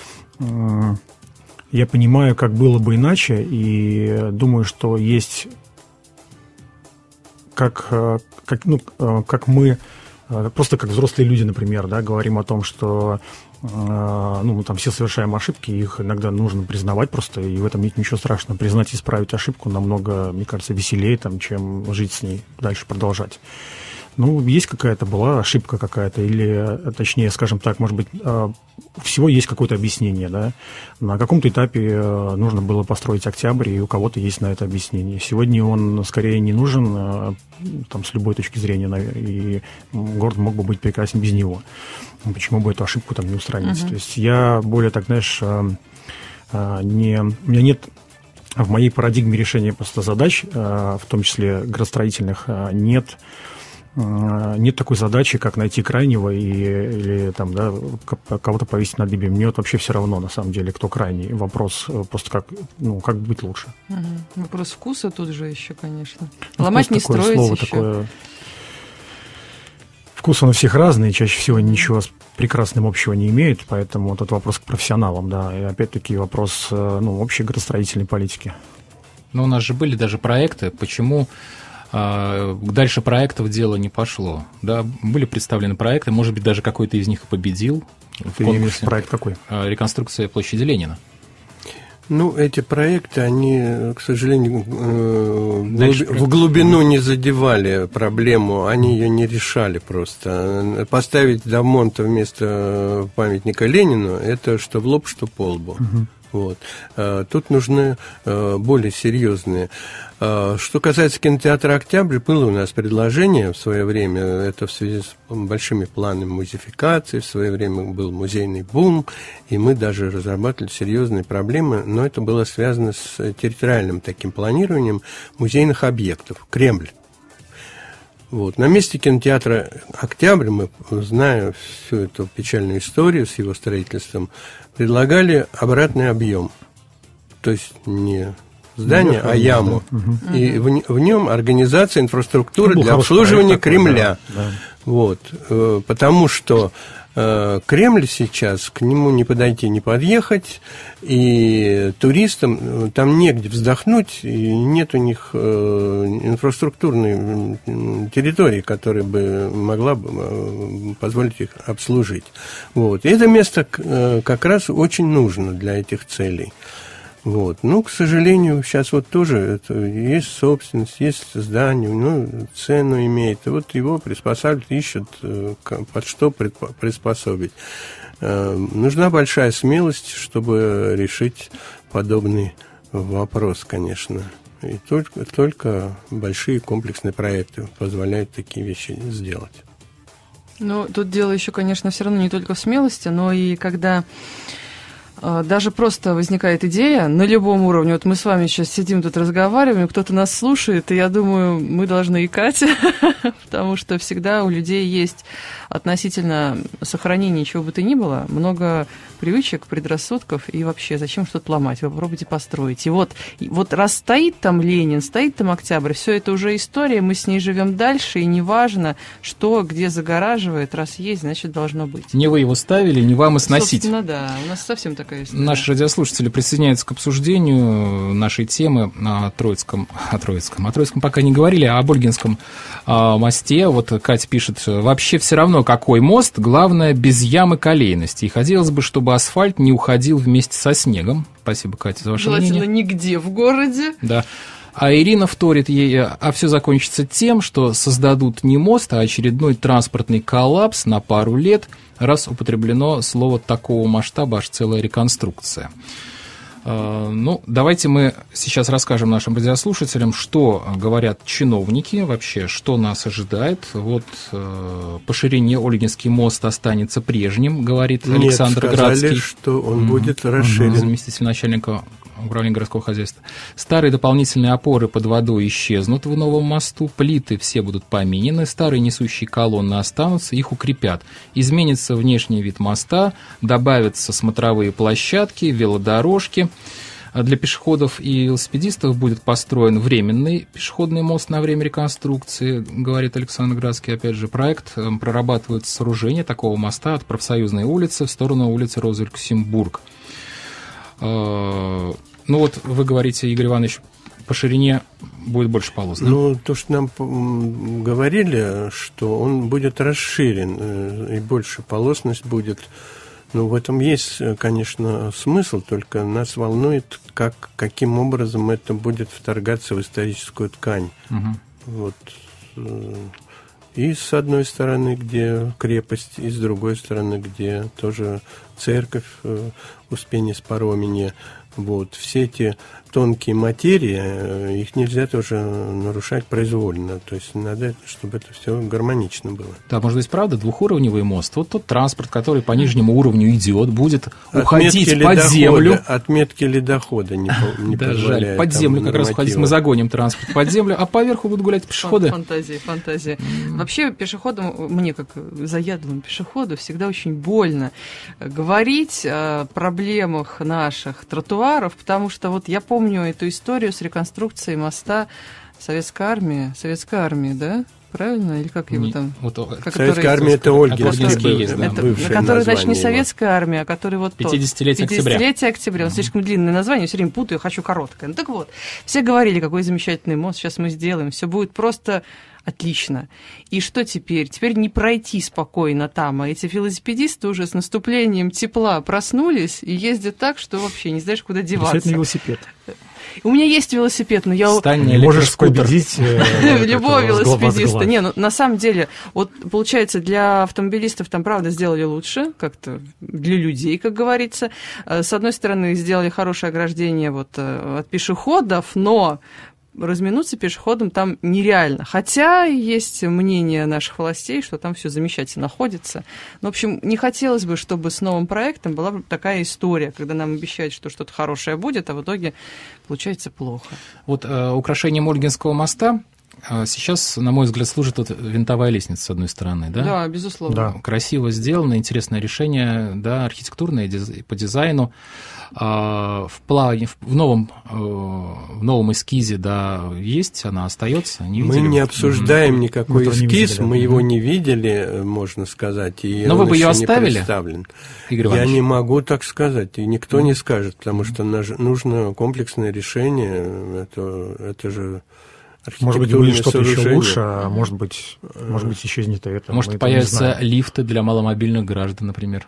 [SPEAKER 7] я понимаю, как было бы иначе, и думаю, что есть... Как мы просто как взрослые люди, например, да, говорим о том, что мы там все совершаем ошибки, их иногда нужно признавать просто, и в этом нет ничего страшного. Признать и исправить ошибку намного, мне кажется, веселее, чем жить с ней, дальше продолжать. Есть была ошибка какая-то, или, точнее, скажем так, может быть, всего есть какое-то объяснение, да. На каком-то этапе нужно было построить Октябрь, и у кого-то есть на это объяснение. Сегодня он скорее не нужен, с любой точки зрения, и город мог бы быть прекрасен без него. Почему бы эту ошибку не устранить? То есть я более так, знаешь, у меня нет в моей парадигме решения просто задач, в том числе градостроительных, нет такой задачи, как найти крайнего или кого-то повесить на дыбе. Мне вообще все равно, на самом деле, кто крайний. Вопрос просто как быть лучше.
[SPEAKER 5] Вопрос вкуса тут же еще, конечно. Ломать не строить
[SPEAKER 7] слово
[SPEAKER 5] еще.
[SPEAKER 7] Такое. Вкус у всех разный, чаще всего ничего с прекрасным общего не имеет, поэтому тут вопрос к профессионалам, да, и опять-таки вопрос общей градостроительной политики.
[SPEAKER 4] Но у нас же были даже проекты, почему дальше проектов дело не пошло. Да, были представлены проекты, может быть, даже какой-то из них победил в конкурсе.
[SPEAKER 7] Проект какой?
[SPEAKER 4] Реконструкция площади Ленина.
[SPEAKER 6] Эти проекты, они, к сожалению, в глубину не задевали проблему, они ее не решали просто. Поставить Дамонта вместо памятника Ленину, это что в лоб, что по лбу. Вот. Тут нужны более серьезные. Что касается кинотеатра «Октябрь», было у нас предложение в свое время, это в связи с большими планами музеификации, в свое время был музейный бум, и мы даже разрабатывали серьезные проблемы, но это было связано с территориальным таким планированием музейных объектов. Кремль. Вот. На месте кинотеатра «Октябрь», мы, зная всю эту печальную историю с его строительством, предлагали обратный объем. То есть не здание, а яму. И в нем организация инфраструктуры для обслуживания Кремля.
[SPEAKER 7] Да.
[SPEAKER 6] Вот. Потому что Кремль сейчас, к нему не подойти, не подъехать, и туристам там негде вздохнуть, и нет у них инфраструктурной территории, которая бы могла бы позволить их обслужить. Вот. И это место как раз очень нужно для этих целей. Вот. К сожалению, сейчас тоже это, есть собственность, есть здание, цену имеет. И его приспосабливают, ищут, под что приспособить. Нужна большая смелость, чтобы решить подобный вопрос, конечно. И только большие комплексные проекты позволяют такие вещи сделать.
[SPEAKER 5] Тут дело еще, конечно, все равно не только в смелости, но и когда даже просто возникает идея на любом уровне. Вот мы с вами сейчас сидим тут, разговариваем, кто-то нас слушает, и я думаю, мы должны икать, потому что всегда у людей есть относительно сохранения чего бы то ни было много привычек, предрассудков, и вообще зачем что-то ломать, вы попробуйте построить. И вот раз стоит там Ленин, стоит там Октябрь, все это уже история, мы с ней живем дальше, и неважно, что где загораживает, раз есть, значит должно быть.
[SPEAKER 4] Не вы его ставили, не вам и сносить.
[SPEAKER 5] Собственно, да, у нас совсем такая история.
[SPEAKER 4] Наши радиослушатели присоединяются к обсуждению нашей темы о Троицком пока не говорили, а об Ольгинском мосте. Вот Катя пишет, вообще все равно какой мост, главное без ямы колейности. И хотелось бы, чтобы асфальт не уходил вместе со снегом. Спасибо, Катя, за ваше мнение.
[SPEAKER 5] Желательно нигде в городе.
[SPEAKER 4] Да. А Ирина вторит ей, все закончится тем, что создадут не мост, а очередной транспортный коллапс на пару лет, раз употреблено слово такого масштаба, аж целая реконструкция. Давайте мы сейчас расскажем нашим радиослушателям, что говорят чиновники вообще, что нас ожидает. По ширине Ольгинский мост останется прежним, говорит Александр Градский.
[SPEAKER 6] Нет, сказали, что он будет расширен.
[SPEAKER 4] Заместитель начальника управления городского хозяйства. Старые дополнительные опоры под водой исчезнут в новом мосту, плиты все будут поменены, старые несущие колонны останутся, их укрепят. Изменится внешний вид моста, добавятся смотровые площадки, велодорожки. Для пешеходов и велосипедистов будет построен временный пешеходный мост на время реконструкции, говорит Александр Градский. Опять же, проект прорабатывает сооружение такого моста от Профсоюзной улицы в сторону улицы Роза Люксембург. Вы говорите, Игорь Иванович, по ширине будет больше полос, да?
[SPEAKER 6] Ну, то, что нам говорили, что он будет расширен, и больше полосность будет. Ну, в этом есть, конечно, смысл, только нас волнует, каким образом это будет вторгаться в историческую ткань. Вот. И с одной стороны, где крепость, и с другой стороны, где тоже церковь, Успения Спаромени. Вот. Все эти тонкие материи, их нельзя тоже нарушать произвольно. То есть надо, чтобы это все гармонично было.
[SPEAKER 4] Да, может быть, правда, двухуровневый мост. Вот тот транспорт, который по нижнему уровню идет, будет уходить под землю.
[SPEAKER 6] Отметки ледохода не позволяют.
[SPEAKER 4] Под землю как раз уходить. Мы загоним транспорт под землю, а поверху будут гулять пешеходы.
[SPEAKER 5] Фантазия. Вообще, пешеходам, мне как заядлому пешеходу, всегда очень больно говорить о проблемах наших тротуаров, потому что вот я помню эту историю с реконструкцией моста Советской армии, да? Правильно? Или как его там?
[SPEAKER 6] Советская армия – это Ольгинский,
[SPEAKER 5] который, значит, не Советская армия, а который вот
[SPEAKER 4] 50-летие октября.
[SPEAKER 5] 50-летие октября. Он слишком длинное название, все время путаю, хочу короткое. Ну так вот, все говорили, какой замечательный мост сейчас мы сделаем, все будет просто отлично. И что теперь? Теперь не пройти спокойно там, а эти велосипедисты уже с наступлением тепла проснулись и ездят так, что вообще не знаешь, куда деваться.
[SPEAKER 7] Действительно велосипед.
[SPEAKER 5] У меня есть велосипед, но я...
[SPEAKER 7] Не можешь победить
[SPEAKER 5] любого велосипедиста. Не, ну на самом деле, вот получается, для автомобилистов там, правда, сделали лучше, как-то для людей, как говорится. С одной стороны, сделали хорошее ограждение вот от пешеходов, но разминуться пешеходом там нереально. Хотя есть мнение наших властей, что там все замечательно находится. Но, в общем, не хотелось бы, чтобы с новым проектом была такая история, когда нам обещают, что что-то хорошее будет, а в итоге получается плохо.
[SPEAKER 4] Вот украшением Ольгинского моста сейчас, на мой взгляд, служит вот винтовая лестница, с одной стороны, да?
[SPEAKER 5] Да, безусловно.
[SPEAKER 4] Да. Красиво сделано, интересное решение, да, архитектурное, по дизайну. В новом эскизе, да, есть, она остается.
[SPEAKER 6] Мы не обсуждаем никакой эскиз, мы его не видели, можно сказать, и
[SPEAKER 4] но
[SPEAKER 6] он
[SPEAKER 4] вы бы ее
[SPEAKER 6] еще
[SPEAKER 4] оставили,
[SPEAKER 6] не представлен.
[SPEAKER 4] Игорь Иванович?
[SPEAKER 6] Я не могу так сказать, и никто не скажет, потому что нужно комплексное решение, это же
[SPEAKER 7] может быть, будет что-то еще лучше, а может быть, исчезнет это.
[SPEAKER 4] Может, появятся лифты для маломобильных граждан, например.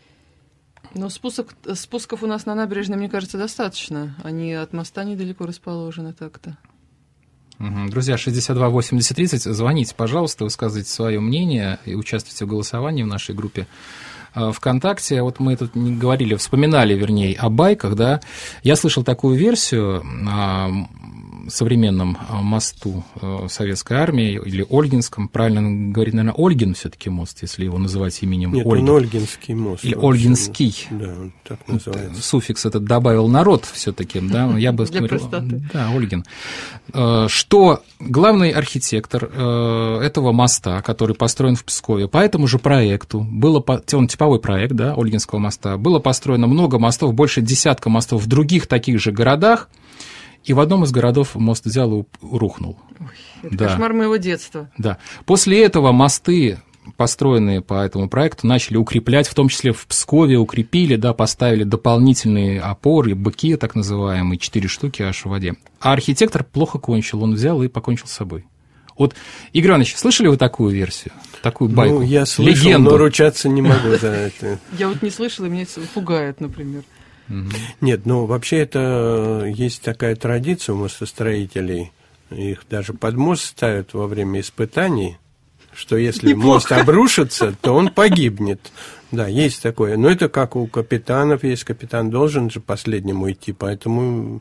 [SPEAKER 5] Но спусков у нас на набережной, мне кажется, достаточно. Они от моста недалеко расположены так-то.
[SPEAKER 4] Друзья, 62-80-30, звоните, пожалуйста, высказывайте свое мнение и участвуйте в голосовании в нашей группе ВКонтакте. Вот мы тут вспоминали, вернее, о байках, да. Я слышал такую версию о современном мосту Советской армии, или Ольгинском, правильно говорить, наверное, Ольгин все-таки мост, если его называть именем
[SPEAKER 6] Ольгин.
[SPEAKER 4] Нет,
[SPEAKER 6] он Ольгинский мост.
[SPEAKER 4] Или Ольгинский.
[SPEAKER 6] Да, он так называется.
[SPEAKER 4] Суффикс этот добавил народ все-таки, да, я бы
[SPEAKER 5] сказал.
[SPEAKER 4] Да, Ольгин. Что главный архитектор этого моста, который построен в Пскове, по этому же проекту, он типовой проект, да, Ольгинского моста, было построено много мостов, больше десятка мостов в других таких же городах, и в одном из городов мост взял и рухнул.
[SPEAKER 5] Ой, это кошмар моего детства.
[SPEAKER 4] Да. После этого мосты, построенные по этому проекту, начали укреплять, в том числе в Пскове укрепили, да, поставили дополнительные опоры, быки так называемые, 4 штуки аж в воде. А архитектор плохо кончил, он взял и покончил с собой. Вот, Игорь Иванович, слышали вы такую версию, такую байку?
[SPEAKER 6] Ну, я слышал,
[SPEAKER 4] легенду?
[SPEAKER 6] Но ручаться не могу за это.
[SPEAKER 5] Я вот не слышала, и меня это пугает, например.
[SPEAKER 6] Нет, вообще это есть такая традиция у мостостроителей, их даже под мост ставят во время испытаний, что если мост обрушится, то он погибнет. Да, есть такое. Но это как у капитанов есть, капитан должен же последним уйти, поэтому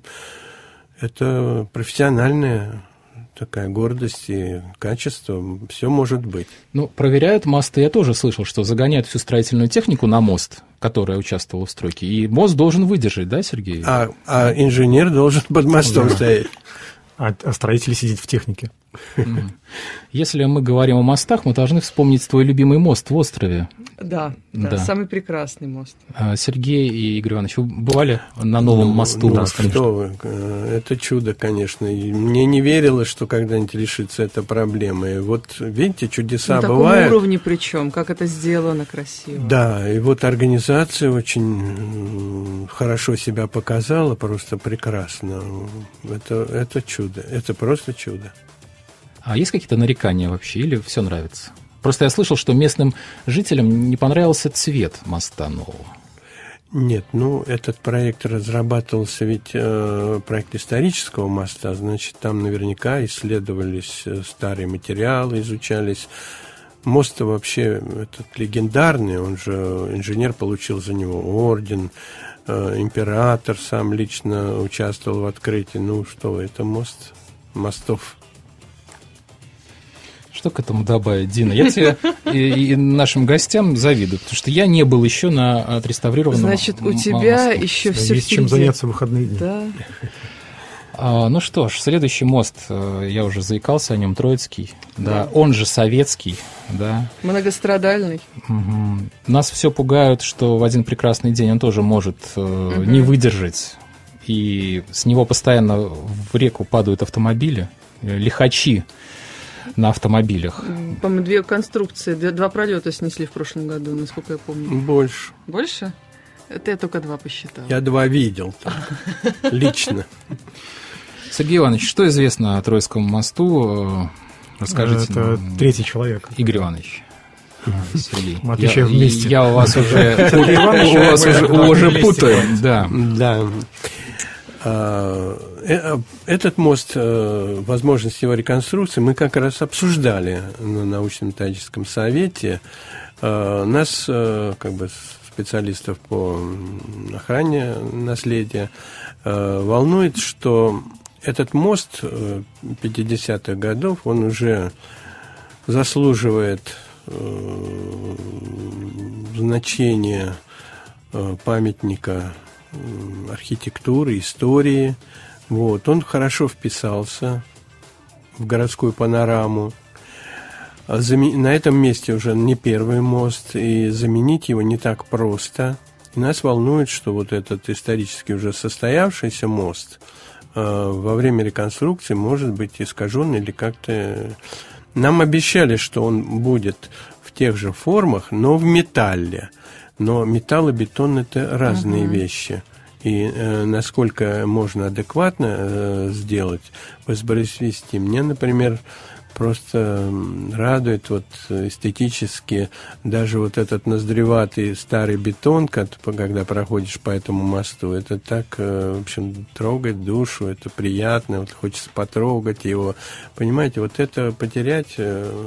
[SPEAKER 6] это профессиональная такая гордость и качество, все может быть.
[SPEAKER 4] Ну, проверяют мосты, я тоже слышал, что загоняют всю строительную технику на мост, которая участвовала в стройке, и мост должен выдержать, да, Сергей?
[SPEAKER 6] А инженер должен под мостом стоять.
[SPEAKER 7] А строители сидят в технике.
[SPEAKER 4] Если мы говорим о мостах, мы должны вспомнить твой любимый мост в острове.
[SPEAKER 5] Да, самый прекрасный мост.
[SPEAKER 4] Сергей и Игорь Иванович, вы бывали на новом мосту?
[SPEAKER 6] Да, что вы, это чудо, конечно. И мне не верилось, что когда-нибудь решится эта проблема. И вот, видите, чудеса бывают.
[SPEAKER 5] На таком уровне причем, как это сделано красиво.
[SPEAKER 6] Да, и вот организация очень хорошо себя показала, просто прекрасно. Это чудо, это просто чудо.
[SPEAKER 4] А есть какие-то нарекания вообще, или все нравится? Просто я слышал, что местным жителям не понравился цвет моста нового.
[SPEAKER 6] Нет, этот проект разрабатывался, ведь проект исторического моста, значит, там наверняка исследовались старые материалы, изучались. Мост вообще этот легендарный, он же инженер получил за него орден, император сам лично участвовал в открытии. Это мост мостов.
[SPEAKER 4] Что к этому добавить, Дина? Я тебе и нашим гостям завидую, потому что я не был еще на отреставрированном мосту.
[SPEAKER 5] Значит, у тебя еще все
[SPEAKER 7] есть чем заняться в выходные дни.
[SPEAKER 5] Да.
[SPEAKER 4] Ну что ж, следующий мост, я уже заикался о нем, Троицкий, да, он же советский, да.
[SPEAKER 5] Многострадальный.
[SPEAKER 4] Угу. Нас все пугают, что в один прекрасный день он тоже может не выдержать, и с него постоянно в реку падают автомобили, лихачи на автомобилях.
[SPEAKER 5] По-моему, 2 конструкции, 2 пролета снесли в прошлом году, насколько я помню.
[SPEAKER 6] Больше.
[SPEAKER 5] Больше? Это я только 2 посчитал.
[SPEAKER 6] Я 2 видел лично.
[SPEAKER 4] Сергей Иванович, что известно о Троицком мосту? Расскажите.
[SPEAKER 7] Это третий человек.
[SPEAKER 4] Игорь Иванович. Сергей.
[SPEAKER 7] Мы отвечаем вместе.
[SPEAKER 4] Я у вас уже путаю. Да.
[SPEAKER 6] Этот мост, возможность его реконструкции, мы как раз обсуждали на научно-методическом совете. Нас, специалистов по охране наследия, волнует, что этот мост 50-х годов, он уже заслуживает значения памятника архитектуры, истории. Он хорошо вписался в городскую панораму. На этом месте уже не первый мост, и заменить его не так просто. И нас волнует, что этот исторически уже состоявшийся мост во время реконструкции может быть искажен или как-то... Нам обещали, что он будет в тех же формах, но в металле. Но металл и бетон – это разные вещи. И насколько можно адекватно сделать, воспроизвести. Мне, например, просто радует эстетически даже этот ноздреватый старый бетон, когда проходишь по этому мосту. Это так, в общем, трогает душу, это приятно, хочется потрогать его. Понимаете, это потерять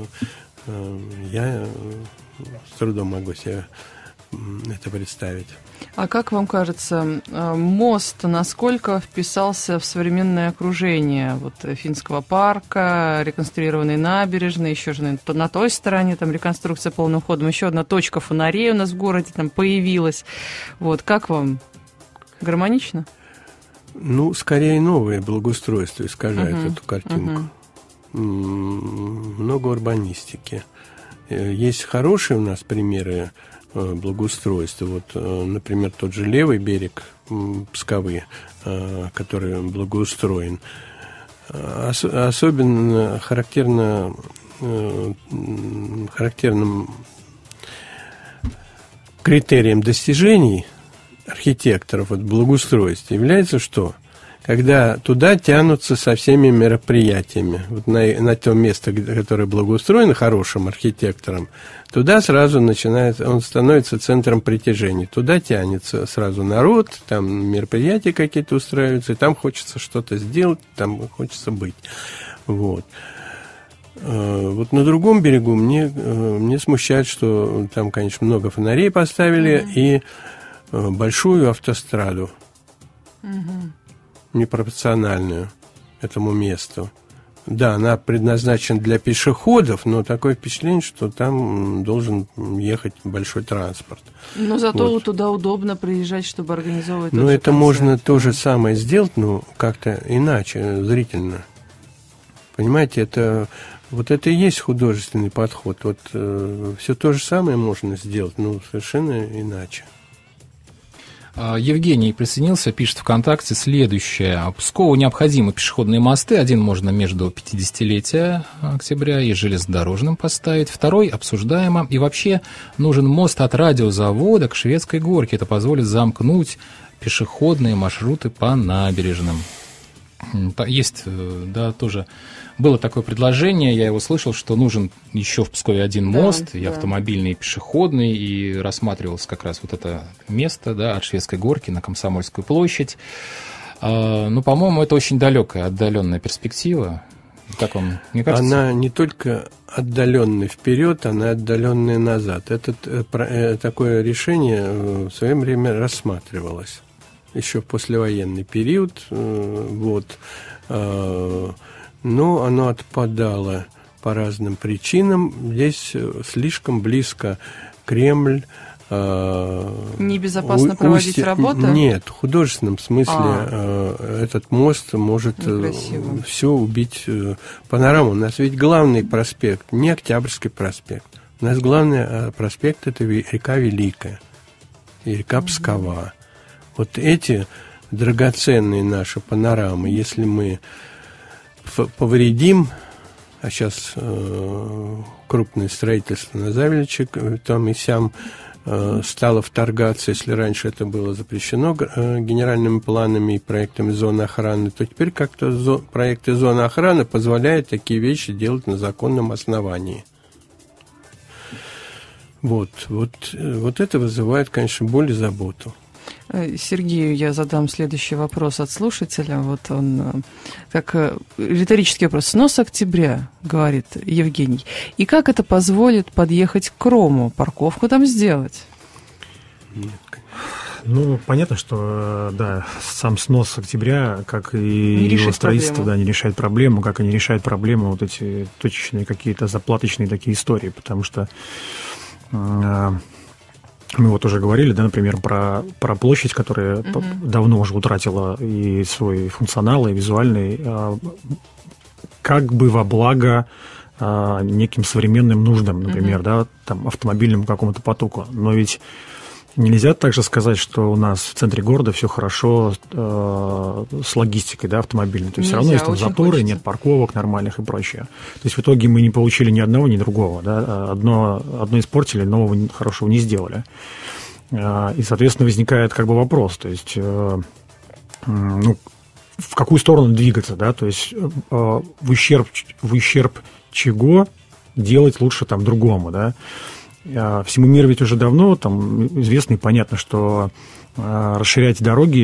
[SPEAKER 6] я с трудом могу себе это представить.
[SPEAKER 5] А как вам кажется, мост насколько вписался в современное окружение Финского парка, реконструированной набережной, еще же на той стороне там реконструкция полным ходом, еще одна точка фонарей у нас в городе там появилась. Как вам? Гармонично?
[SPEAKER 6] Скорее новое благоустройство искажает эту картинку. Много урбанистики. Есть хорошие у нас примеры благоустройства. Например, тот же левый берег Псковы, который благоустроен. Особенно характерным критерием достижений архитекторов от благоустройства является что? Когда туда тянутся со всеми мероприятиями. На то место, которое благоустроено хорошим архитектором, туда сразу он становится центром притяжения. Туда тянется сразу народ, там мероприятия какие-то устраиваются, и там хочется что-то сделать, там хочется быть. На другом берегу мне смущает, что там, конечно, много фонарей поставили и большую автостраду. Непропорциональную этому месту. Да, она предназначена для пешеходов, но такое впечатление, что там должен ехать большой транспорт.
[SPEAKER 5] Но зато туда удобно приезжать, чтобы организовывать...
[SPEAKER 6] Это можно то же самое сделать, но как-то иначе, зрительно. Понимаете, это и есть художественный подход. Вот все то же самое можно сделать, но совершенно иначе.
[SPEAKER 4] Евгений присоединился, пишет ВКонтакте следующее. Пскову необходимы пешеходные мосты. Один можно между 50-летия октября и железнодорожным поставить. Второй обсуждаемо. И вообще нужен мост от радиозавода к Шведской горке. Это позволит замкнуть пешеходные маршруты по набережным. Есть, да, тоже было такое предложение, я его слышал, что нужен еще в Пскове один мост, и автомобильный, и пешеходный, и рассматривалось как раз вот это место, да, от Шведской горки на Комсомольскую площадь. Ну, по-моему, это очень далекая, отдаленная перспектива. Как вам, мне кажется?
[SPEAKER 6] Она не только отдаленная вперед, она отдаленная назад. Такое решение в свое время рассматривалось. Еще в послевоенный период, но оно отпадало по разным причинам. Здесь слишком близко Кремль.
[SPEAKER 5] Небезопасно проводить работы?
[SPEAKER 6] Нет, в художественном смысле этот мост может все убить. Панораму. У нас ведь главный проспект, не Октябрьский проспект. У нас главный проспект – это река Великая и река Пскова. Вот эти драгоценные наши панорамы, если мы повредим, а сейчас крупное строительство на Завеличе, там и сям стало вторгаться, если раньше это было запрещено генеральными планами и проектами зоны охраны, то теперь как-то проекты зоны охраны позволяют такие вещи делать на законном основании. Вот это вызывает, конечно, боль и заботу.
[SPEAKER 5] Сергею я задам следующий вопрос от слушателя. Вот он, как риторический вопрос. Снос октября, говорит Евгений. И как это позволит подъехать к Крому? Парковку там сделать?
[SPEAKER 6] Нет,
[SPEAKER 7] ну, понятно, что, да, сам снос октября, как и его строительство, да, не решает проблему, как и не решает проблему вот эти точечные какие-то заплаточные такие истории, потому что... Мы вот уже говорили, да, например, про площадь, которая давно уже утратила и свой функционал, и визуальный, как бы во благо неким современным нуждам, например, да, там, автомобильному какому-то потоку. Но ведь нельзя также сказать, что у нас в центре города все хорошо с логистикой, да, автомобильной. То есть все равно есть там заторы, нет парковок нормальных и прочее. То есть в итоге мы не получили ни одного, ни другого. Да? Одно испортили, нового хорошего не сделали. И, соответственно, возникает как бы вопрос. То есть, в какую сторону двигаться, да? То есть в ущерб чего делать лучше там другому, да? Всему миру ведь уже давно там известно и понятно, что расширять дороги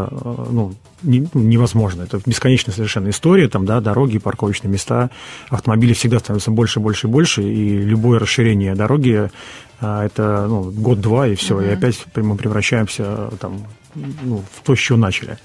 [SPEAKER 7] невозможно. Это бесконечная совершенно история, там, да, дороги, парковочные места, автомобилей всегда становятся больше, больше и больше, и любое расширение дороги это год-два, и все, и опять мы превращаемся там, в то, с чего начали.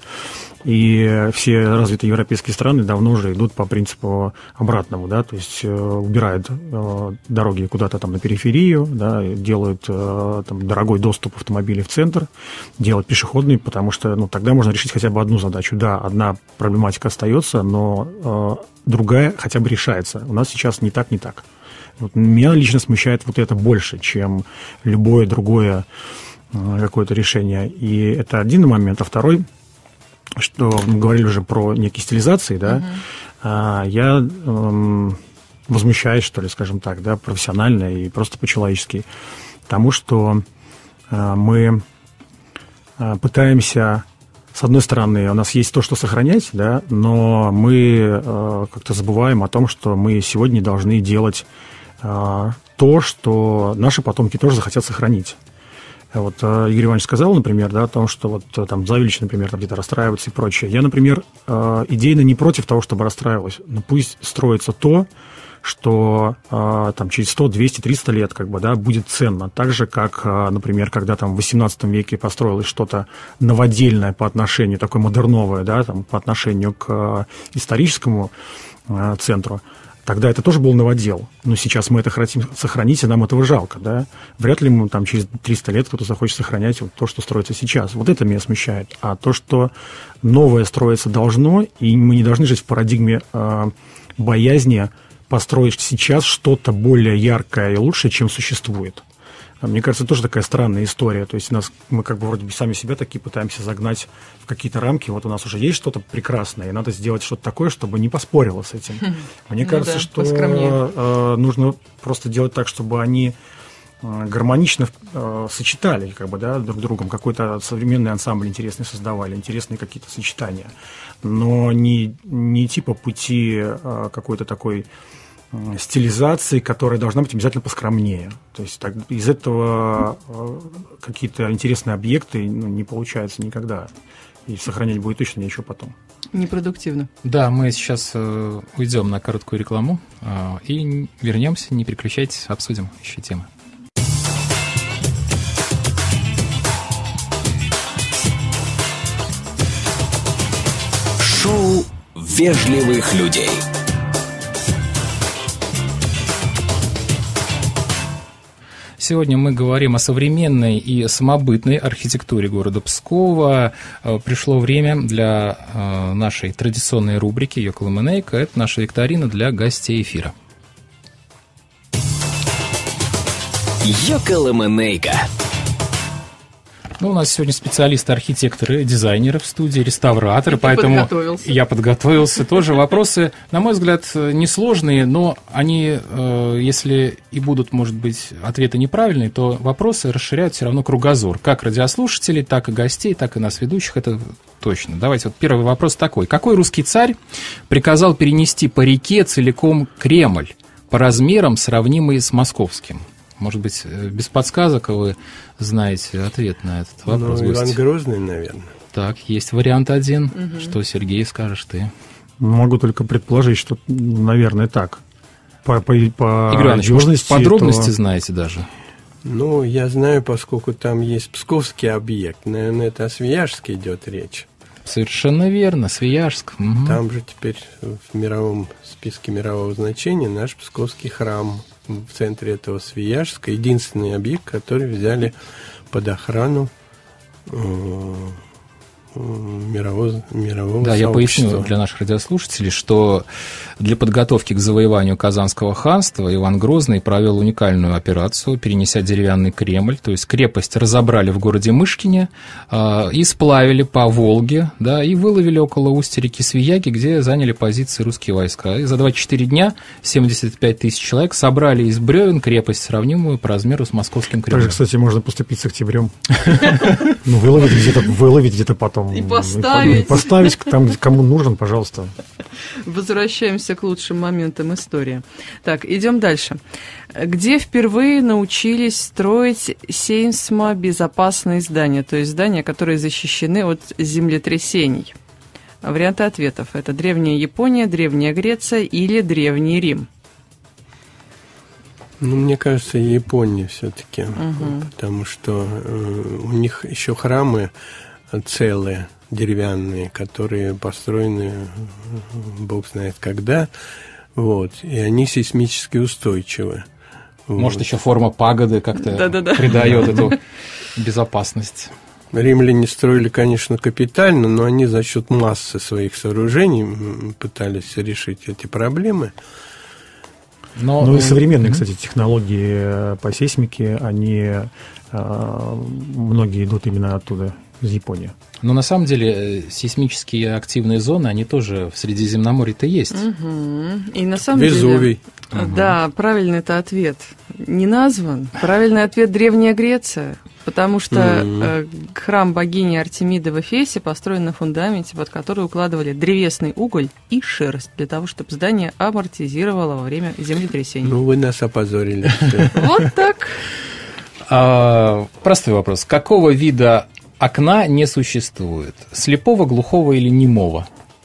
[SPEAKER 7] И все развитые европейские страны давно уже идут по принципу обратному, да, то есть убирают дороги куда-то там на периферию, да, делают там дорогой доступ автомобилей в центр, делают пешеходный, потому что тогда можно решить хотя бы одну задачу. Да, одна проблематика остается, но другая хотя бы решается. У нас сейчас не так. Вот меня лично смущает вот это больше, чем любое другое какое-то решение. И это один момент. А второй, что мы говорили уже про некие стилизации, да, я возмущаюсь, что ли, скажем так, да, профессионально и просто по-человечески тому, что мы пытаемся, с одной стороны, у нас есть то, что сохранять, да, но мы как-то забываем о том, что мы сегодня должны делать то, что наши потомки тоже захотят сохранить. Вот Игорь Иванович сказал, например, да, о том, что вот там Завелич, например, там где-то расстраивается и прочее. Я, например, идейно не против того, чтобы расстраивалось, но пусть строится то, что там через 100, 200, 300 лет как бы, да, будет ценно. Так же, как, например, когда там в 18 веке построилось что-то новодельное по отношению, такое модерновое, да, там, по отношению к историческому центру, тогда это тоже был новодел. Но сейчас мы это хотим сохранить, и нам этого жалко, да. Вряд ли мы там через 300 лет кто-то захочет сохранять вот то, что строится сейчас. Вот это меня смущает. А то, что новое строиться должно, и мы не должны жить в парадигме боязни построить сейчас что-то более яркое и лучшее, чем существует. Мне кажется, тоже такая странная история. То есть мы как бы вроде бы сами себя такие пытаемся загнать в какие-то рамки. Вот у нас уже есть что-то прекрасное, и надо сделать что-то такое, чтобы не поспорило с этим. Мне кажется, что нужно просто делать так, чтобы они гармонично сочетали как бы, да, друг с другом. Какой-то современный ансамбль интересный создавали, интересные какие-то сочетания. Но не типа пути какой-то такой стилизации, которая должна быть обязательно поскромнее. То есть из этого какие-то интересные объекты не получается никогда. И сохранять будет точно нечего потом.
[SPEAKER 5] Непродуктивно.
[SPEAKER 4] Да, мы сейчас уйдем на короткую рекламу и вернемся. Не переключайтесь, обсудим еще темы.
[SPEAKER 3] Шоу вежливых людей.
[SPEAKER 4] Сегодня мы говорим о современной и самобытной архитектуре города Пскова. Пришло время для нашей традиционной рубрики «Йоколэмэнэйка». Это наша викторина для гостей эфира.
[SPEAKER 3] Йоколэмэнэйка.
[SPEAKER 4] Ну, у нас сегодня специалисты, архитекторы, дизайнеры в студии, реставраторы, поэтому я подготовился. Тоже вопросы, на мой взгляд, несложные, но они, если и будут, может быть, ответы неправильные, то вопросы расширяют все равно кругозор. Как радиослушателей, так и гостей, так и нас ведущих, это точно. Давайте, вот первый вопрос такой. Какой русский царь приказал перенести по реке целиком Кремль, по размерам сравнимый с московским? Может быть, без подсказок вы знаете ответ на этот вопрос?
[SPEAKER 6] Иван Грозный, наверное.
[SPEAKER 4] Так, есть вариант один. Угу. Что, Сергей, скажешь ты?
[SPEAKER 7] Могу только предположить, что, наверное, так. По
[SPEAKER 4] Игорь Иванович, может, подробности знаете даже?
[SPEAKER 6] Ну, я знаю, поскольку там есть псковский объект. Наверное, это о Свияжске идет речь.
[SPEAKER 4] Совершенно верно, Свияжск. Угу.
[SPEAKER 6] Там же теперь в мировом списке мирового значения наш псковский храм в центре этого Свияжска. Единственный объект, который взяли под охрану мирового
[SPEAKER 4] да,
[SPEAKER 6] сообщества.
[SPEAKER 4] Я поясню для наших радиослушателей, что для подготовки к завоеванию Казанского ханства Иван Грозный провел уникальную операцию, перенеся деревянный Кремль, то есть крепость разобрали в городе Мышкине и сплавили по Волге, да, и выловили около устья реки Свияги, где заняли позиции русские войска. И за 24 дня 75 тысяч человек собрали из бревен крепость, сравнимую по размеру с московским Кремлем.
[SPEAKER 7] Также, кстати, можно поступить с октябрем. Ну, выловить где-то потом.
[SPEAKER 5] И поставить.
[SPEAKER 7] Поставить там, кому нужен, пожалуйста.
[SPEAKER 5] Возвращаемся к лучшим моментам истории. Так, идем дальше. Где впервые научились строить сейсмобезопасные здания, то есть здания, которые защищены от землетрясений? Варианты ответов. Это Древняя Япония, Древняя Греция или Древний Рим.
[SPEAKER 6] Ну, мне кажется, Япония все-таки, потому что у них еще храмы целые, деревянные, которые построены, бог знает когда, вот, и они сейсмически устойчивы.
[SPEAKER 4] Может, еще форма пагоды как-то придает эту безопасность.
[SPEAKER 6] Римляне строили, конечно, капитально, но они за счет массы своих сооружений пытались решить эти проблемы.
[SPEAKER 7] Ну и современные, кстати, технологии по сейсмике, они многие идут именно оттуда, из Японии.
[SPEAKER 4] Но на самом деле сейсмические активные зоны, они тоже в Средиземноморье-то есть.
[SPEAKER 5] И на самом
[SPEAKER 6] Везувий.
[SPEAKER 5] деле, да, правильный это ответ не назван. Правильный ответ Древняя Греция, потому что храм богини Артемиды в Эфесе построен на фундаменте, под который укладывали древесный уголь и шерсть для того, чтобы здание амортизировало во время землетрясений.
[SPEAKER 6] Ну, вы нас опозорили.
[SPEAKER 5] Вот так.
[SPEAKER 4] Простой вопрос. Какого вида окна не существует? Слепого, глухого или немого?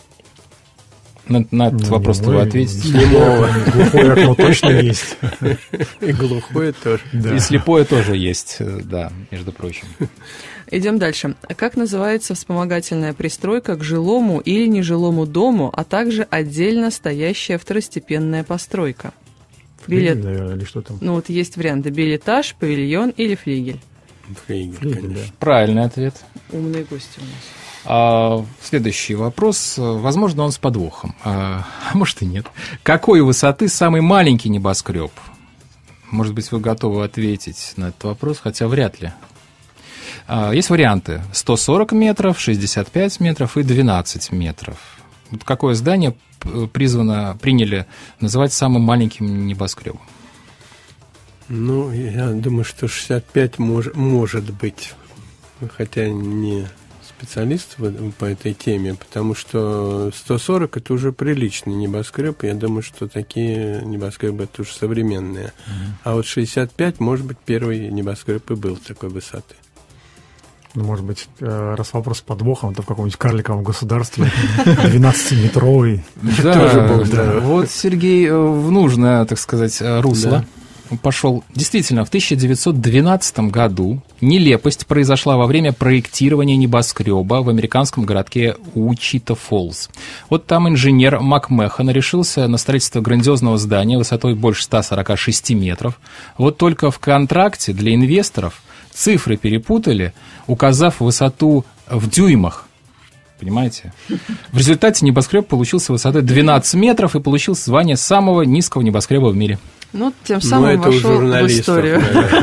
[SPEAKER 4] На этот вопрос вы ответите.
[SPEAKER 6] Немого.
[SPEAKER 7] Глухое окно точно есть.
[SPEAKER 6] И глухое тоже.
[SPEAKER 4] И слепое тоже есть, да, между прочим.
[SPEAKER 5] Идем дальше. Как называется вспомогательная пристройка к жилому или нежилому дому, а также отдельно стоящая второстепенная постройка?
[SPEAKER 7] Флигель, наверное, или что там?
[SPEAKER 5] Ну вот есть варианты: билетаж, павильон или флигель.
[SPEAKER 6] Флигель, конечно.
[SPEAKER 4] Правильный ответ.
[SPEAKER 5] Умные гости у нас.
[SPEAKER 4] Следующий вопрос. Возможно, он с подвохом. А может и нет. Какой высоты самый маленький небоскреб? Может быть, вы готовы ответить на этот вопрос, хотя вряд ли. Есть варианты. 140 метров, 65 метров и 12 метров. Вот какое здание приняли называть самым маленьким небоскребом?
[SPEAKER 6] Ну, я думаю, что 65 может быть, хотя не специалист по этой теме, потому что 140 это уже приличный небоскреб, я думаю, что такие небоскребы это уже современные. А вот 65, может быть, первый небоскреб и был такой высоты.
[SPEAKER 7] Ну, может быть, раз вопрос с подвохом, это в каком-нибудь карликовом государстве 12-метровый.
[SPEAKER 4] Да, вот Сергей в нужное, так сказать, русло пошел. Действительно, в 1912 году нелепость произошла во время проектирования небоскреба в американском городке Уичита-Фоллс. Вот там инженер МакМехан решился на строительство грандиозного здания высотой больше 146 метров. Вот только в контракте для инвесторов цифры перепутали, указав высоту в дюймах. Понимаете? В результате небоскреб получился высотой 12 метров и получил звание самого низкого небоскреба в мире.
[SPEAKER 5] Ну, тем самым вошел в историю.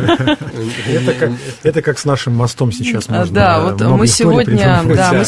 [SPEAKER 7] Это как с нашим мостом сейчас можно.
[SPEAKER 5] Да, вот мы сегодня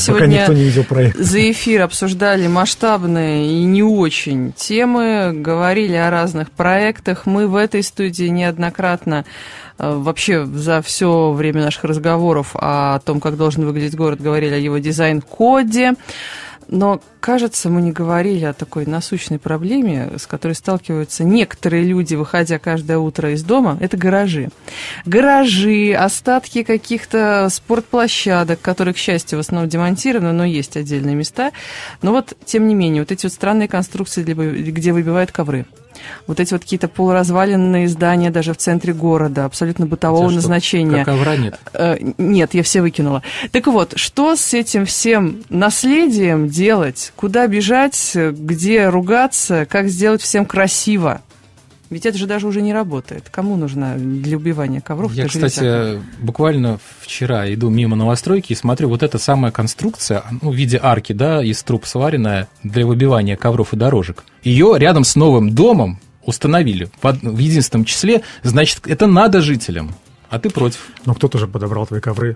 [SPEAKER 7] за
[SPEAKER 5] эфир обсуждали масштабные и не очень темы, говорили о разных проектах. Мы в этой студии неоднократно вообще за все время наших разговоров о том, как должен выглядеть город, говорили о его дизайн-коде. Но, кажется, мы не говорили о такой насущной проблеме, с которой сталкиваются некоторые люди, выходя каждое утро из дома. Это гаражи. Гаражи, остатки каких-то спортплощадок, которые, к счастью, в основном демонтированы, но есть отдельные места. Но вот, тем не менее, вот эти вот странные конструкции, где выбивают ковры. Вот эти вот какие-то полуразваленные здания даже в центре города, абсолютно бытового назначения.
[SPEAKER 4] Ковра нет?
[SPEAKER 5] Нет, я все выкинула. Так вот, что с этим всем наследием делать? Куда бежать? Где ругаться? Как сделать всем красиво? Ведь это же даже уже не работает. Кому нужно для убивания ковров?
[SPEAKER 4] Я, кстати, буквально вчера иду мимо новостройки и смотрю, вот эта самая конструкция, в виде арки, да, из труб сваренная для выбивания ковров и дорожек. Ее рядом с новым домом установили в единственном числе, значит, это надо жителям. А ты против.
[SPEAKER 7] Но кто-то же подобрал твои ковры.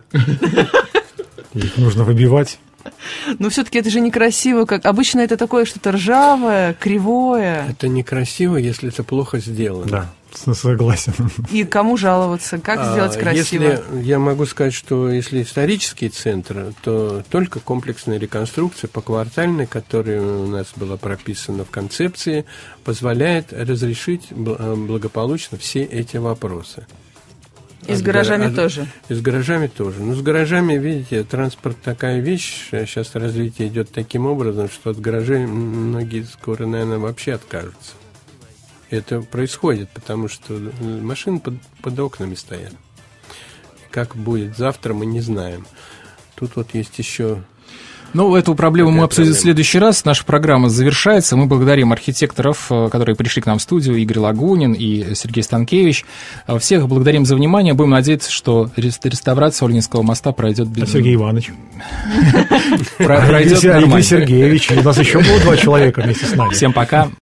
[SPEAKER 7] Их нужно выбивать.
[SPEAKER 5] Но все-таки это же некрасиво, как обычно это такое что-то ржавое, кривое.
[SPEAKER 6] Это некрасиво, если это плохо сделано.
[SPEAKER 7] Да, согласен.
[SPEAKER 5] И кому жаловаться, как сделать красиво?
[SPEAKER 6] Я могу сказать, что если исторический центр, то только комплексная реконструкция поквартальная, которая у нас была прописана в концепции, позволяет разрешить благополучно все эти вопросы.
[SPEAKER 5] И с гаражами тоже?
[SPEAKER 6] И с гаражами тоже. Ну, с гаражами, видите, транспорт такая вещь, сейчас развитие идет таким образом, что от гаражей многие скоро, наверное, вообще откажутся. Это происходит, потому что машины под окнами стоят. Как будет завтра, мы не знаем. Тут вот есть еще...
[SPEAKER 4] Ну, эту проблему мы обсудим в следующий раз. Наша программа завершается. Мы благодарим архитекторов, которые пришли к нам в студию, Игорь Лагунин и Сергей Станкевич. Всех благодарим за внимание. Будем надеяться, что реставрация Ольгинского моста пройдет без...
[SPEAKER 7] Сергей Иванович.
[SPEAKER 4] Пройдет нормально.
[SPEAKER 7] Игорь Сергеевич. У нас еще было 2 человека вместе с нами.
[SPEAKER 4] Всем пока.